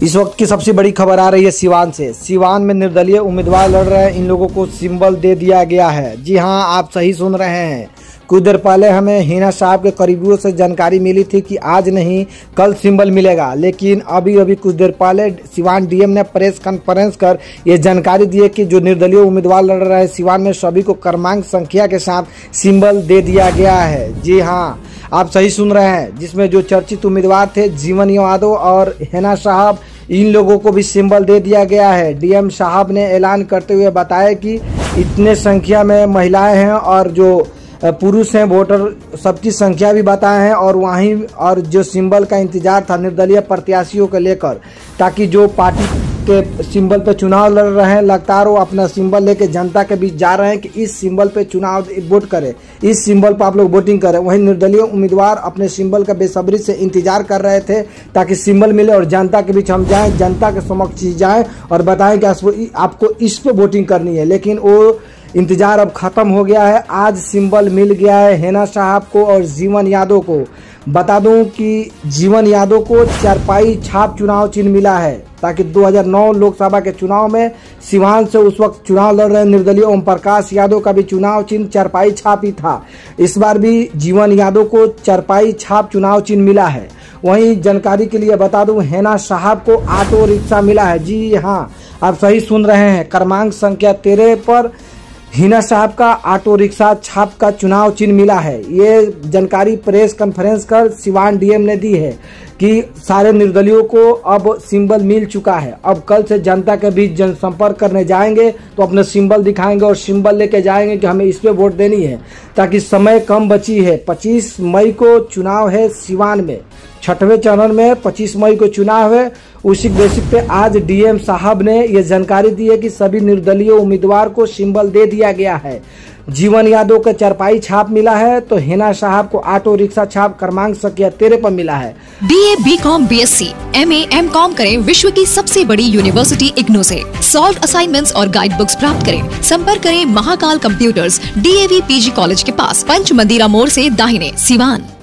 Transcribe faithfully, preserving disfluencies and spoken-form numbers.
इस वक्त की सबसे बड़ी खबर आ रही है सिवान से। सिवान में निर्दलीय उम्मीदवार लड़ रहे हैं, इन लोगों को सिंबल दे दिया गया है। जी हां, आप सही सुन रहे हैं। कुछ देर पहले हमें हिना साहब के करीबियों से जानकारी मिली थी कि आज नहीं कल सिंबल मिलेगा, लेकिन अभी अभी कुछ देर पहले सिवान डीएम ने प्रेस कॉन्फ्रेंस कर ये जानकारी दी है कि जो निर्दलीय उम्मीदवार लड़ रहे हैं सिवान में सभी को क्रमांक संख्या के साथ सिंबल दे दिया गया है। जी हाँ, आप सही सुन रहे हैं। जिसमें जो चर्चित उम्मीदवार थे जीवन यादव और हिना साहब, इन लोगों को भी सिंबल दे दिया गया है। डीएम साहब ने ऐलान करते हुए बताया कि इतने संख्या में महिलाएं हैं और जो पुरुष हैं वोटर, सबकी संख्या भी बताए हैं। और वहीं और जो सिंबल का इंतजार था निर्दलीय प्रत्याशियों को लेकर, ताकि जो पार्टी के सिंबल पे चुनाव लड़ रहे हैं लगातार वो अपना सिंबल लेके जनता के बीच जा रहे हैं कि इस सिंबल पे चुनाव वोट करें, इस सिंबल पर आप लोग वोटिंग करें। वहीं निर्दलीय उम्मीदवार अपने सिंबल का बेसब्री से इंतजार कर रहे थे ताकि सिंबल मिले और जनता के बीच हम जाएं, जनता के समक्ष जाएं और बताएं कि आपको इस पे वोटिंग करनी है। लेकिन वो इंतजार अब खत्म हो गया है। आज सिंबल मिल गया है हिना साहब को और जीवन यादव को। बता दूं कि जीवन यादव को चारपाई छाप चुनाव चिन्ह मिला है, ताकि दो हज़ार नौ लोकसभा के चुनाव में सिवान से उस वक्त चुनाव लड़ रहे निर्दलीय ओम प्रकाश यादव का भी चुनाव चिन्ह चारपाई छाप ही था। इस बार भी जीवन यादव को चारपाई छाप चुनाव चिन्ह मिला है। वहीं जानकारी के लिए बता दूं, हिना साहब को ऑटो रिक्शा मिला है। जी हाँ, आप सही सुन रहे हैं। क्रमांक संख्या तेरह पर हिना साहब का ऑटो रिक्शा छाप का चुनाव चिन्ह मिला है। ये जानकारी प्रेस कॉन्फ्रेंस कर सिवान डीएम ने दी है कि सारे निर्दलियों को अब सिंबल मिल चुका है। अब कल से जनता के बीच जनसंपर्क करने जाएंगे तो अपने सिंबल दिखाएंगे और सिंबल लेके जाएंगे कि हमें इस पे वोट देनी है, ताकि समय कम बची है। पच्चीस मई को चुनाव है सिवान में, छठवें चरण में पच्चीस मई को चुनाव है। उसी बेसिस पे आज डीएम साहब ने ये जानकारी दी है कि सभी निर्दलीय उम्मीदवार को सिंबल दे दिया गया है। जीवन यादव को चारपाई छाप मिला है तो हिना साहब को ऑटो रिक्शा छाप क्रमांक संख्या तेरह पर मिला है। BA, BCom, BSc, MA, MCom करें विश्व की सबसे बड़ी यूनिवर्सिटी इग्नू से। सॉल्व असाइनमेंट्स और गाइड बुक्स प्राप्त करें। संपर्क करें Mahakal computers, DAV PG college के पास, पंच मंदिरा मोड़ से दाहिने, सिवान।